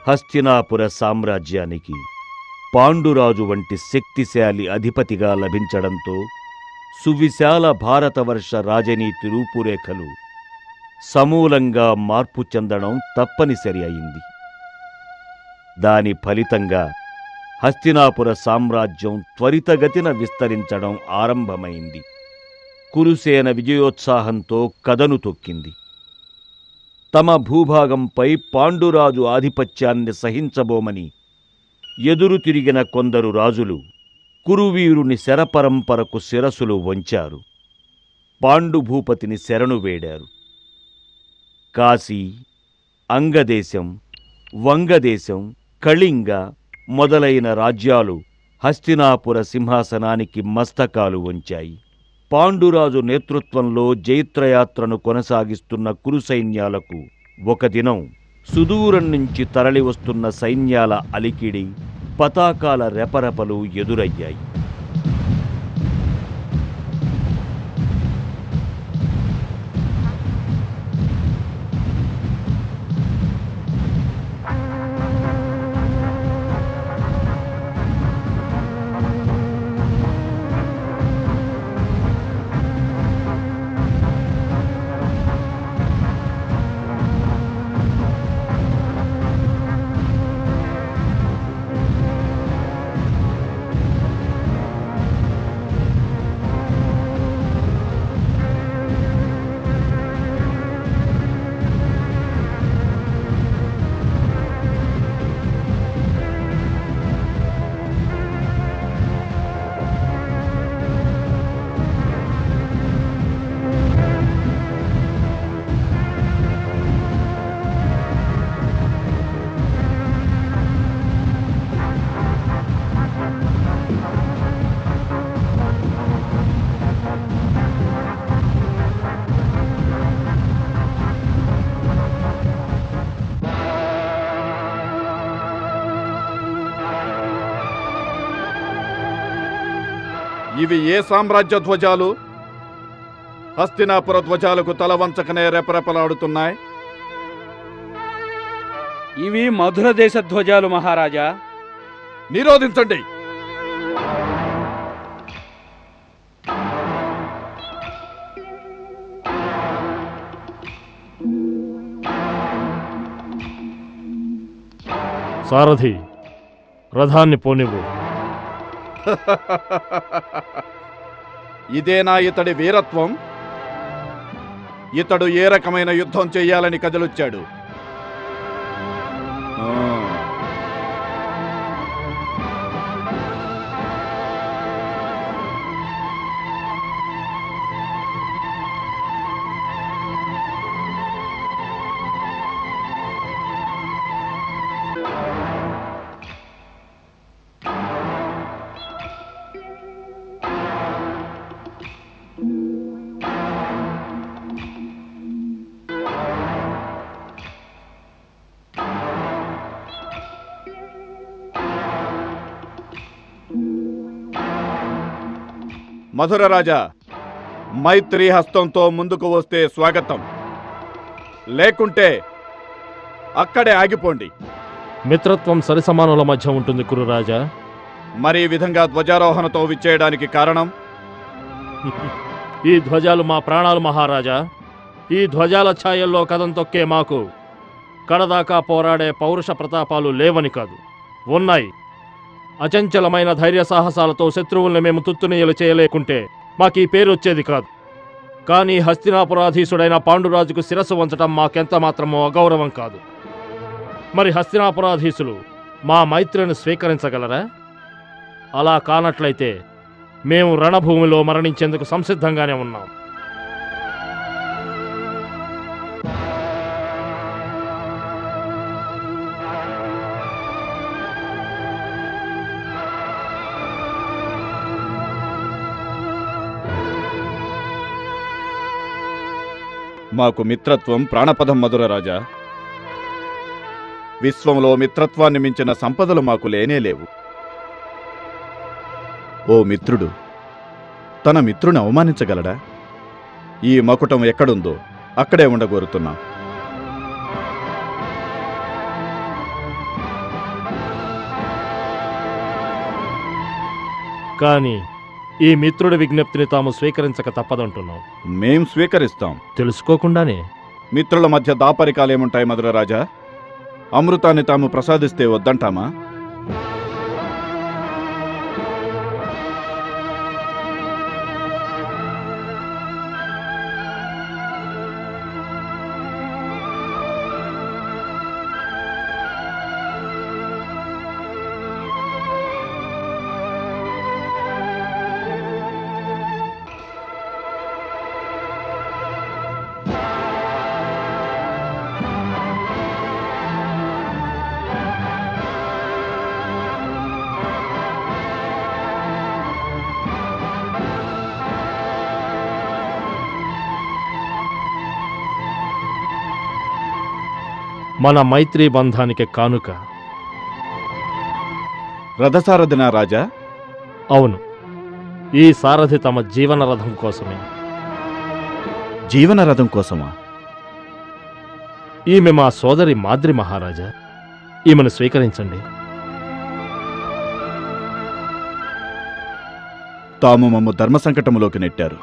హస్తినాపుర సామ్రాజ్యానికి పాండురాజు వంటి శక్తిశాలి అధిపతిగా లభించడంతో సువిశాల భారతవర్ష రాజనీతి రూపురేఖలు సమూలంగా మార్పు చెందడం తప్పనిసరి అయింది. దాని ఫలితంగా హస్తినాపుర సామ్రాజ్యం త్వరితగతిన విస్తరించడం ఆరంభమైంది. కురుసేన విజయోత్సాహంతో కదను తొక్కింది. తమ భూభాగంపై పాండురాజు ఆధిపత్యాన్ని సహించబోమని ఎదురు తిరిగిన కొందరు రాజులు కురువీరుని శరపరంపరకు శిరసులు వంచారు. పాండుభూపతిని శరణు వేడారు. కాశీ, అంగదేశం, వంగదేశం, కళింగ మొదలైన రాజ్యాలు హస్తినాపుర సింహాసనానికి మస్తకాలు వంచాయి. పాండురాజు నేతృత్వంలో జైత్రయాత్రను కొనసాగిస్తున్న కురు సైన్యాలకు ఒక దినం సుదూరం నుంచి తరలివస్తున్న సైన్యాల అలికిడి, పతాకాల రెపరెపలు ఎదురయ్యాయి. ఇవి ఏ సామ్రాజ్య ధ్వజాలు? హస్తినాపుర ధ్వజాలకు తలవంచకనే రెపరెపలాడుతున్నాయి. ఇవి మధుర దేశ ధ్వజాలు మహారాజా. నిరోధించండి. సారథి, రథాన్ని పోనివ్వు. ఇదేనా ఇతడి వీరత్వం? ఇతడు ఏ రకమైన యుద్ధం చెయ్యాలని కదిలొచ్చాడు? మధుర రాజా, మైత్రి హస్తంతో ముందుకు వస్తే స్వాగతం, లేకుంటే అక్కడే ఆగిపోండి. మిత్రత్వం సరిసమానుల మధ్య ఉంటుంది కురురాజా. మరి ఈ విధంగా ధ్వజారోహణతో విచ్చేయడానికి కారణం? ఈ ధ్వజాలు మా ప్రాణాలు మహారాజా. ఈ ధ్వజాల ఛాయల్లో కదం తొక్కే మాకు కడదాకా పోరాడే పౌరుష ప్రతాపాలు లేవని కాదు, ఉన్నాయి. అచంచలమైన ధైర్య సాహసాలతో శత్రువుల్ని మేము తుత్తునియలు చేయలేకుంటే మాకీ పేరు వచ్చేది కాదు. కానీ హస్తినాపురాధీశుడైన పాండురాజుకు శిరస్సు వంచటం మాకెంత మాత్రమో అగౌరవం కాదు. మరి హస్తినాపురాధీశులు మా మైత్రిని స్వీకరించగలరా? అలా కానట్లయితే మేము రణభూమిలో మరణించేందుకు సంసిద్ధంగానే ఉన్నాం. మాకు మిత్రత్వం ప్రాణపదం మధుర రాజా. విశ్వంలో మిత్రత్వాన్ని మించిన సంపదలు మాకు లేనేలేవు. ఓ మిత్రుడు తన మిత్రుని అవమానించగలడా? ఈ మకుటం ఎక్కడుందో అక్కడే ఉండగోరుతున్నాం. కానీ ఈ మిత్రుడి విజ్ఞప్తిని తాము స్వీకరించక తప్పదంటున్నాం. మేం స్వీకరిస్తాం. తెలుసుకోకుండానే మిత్రుల మధ్య దాపరికాలేముంటాయి మధురరాజా? అమృతాన్ని తాము ప్రసాదిస్తే వద్దంటామా? మన మైత్రీ బంధానికి కానుక. రథసారథినా రాజా? అవును, ఈ సారథి తమ జీవన రథం కోసమే. జీవన రథం కోసమా? ఈమె మా సోదరి మాద్రి మహారాజా. ఈమెను స్వీకరించండి. తాము మమ్ము ధర్మ సంకటములోకి నెట్టారు.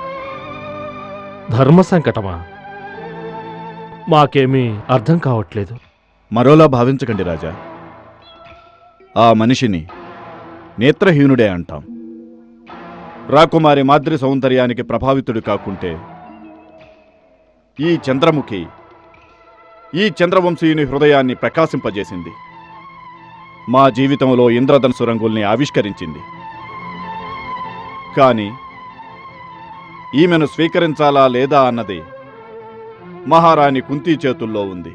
ధర్మ సంకటమా? మాకేమీ అర్థం కావట్లేదు. మరోలా భావించకండి రాజా. ఆ మనిషిని నేత్రహీనుడే అంటాం. రాకుమారి మాద్రి సౌందర్యానికి ప్రభావితుడు కాకుంటే ఈ చంద్రముఖి ఈ చంద్రవంశీయుని హృదయాన్ని ప్రకాశింపజేసింది. మా జీవితంలో ఇంద్రధనుసు రంగుల్ని ఆవిష్కరించింది. కాని ఈమెను స్వీకరించాలా లేదా అన్నది మహారాణి కుంతీ చేతుల్లో ఉంది.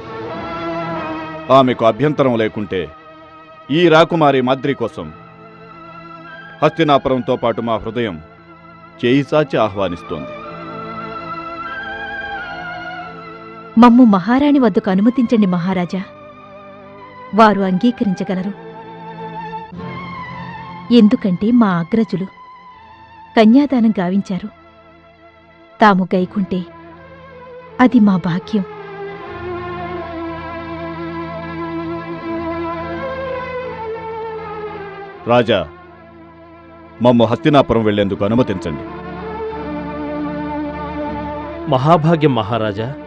ఆమెకు అభ్యంతరం లేకుంటే ఈ రాకుమారి మాద్రి కోసం హస్తినాపురంతో పాటు మా హృదయం చేయి సాచి ఆహ్వానిస్తోంది. మమ్ము మహారాణి వద్దకు అనుమతించండి మహారాజా. వారు అంగీకరించగలరు. ఎందుకంటే మా అగ్రజులు కన్యాదానం గావించారు. తాము గైకుంటే అది మా భాగ్యం. రాజా, మమ్ము హస్తినాపురం వెళ్లేందుకు అనుమతించండి. మహాభాగ్యం మహారాజా.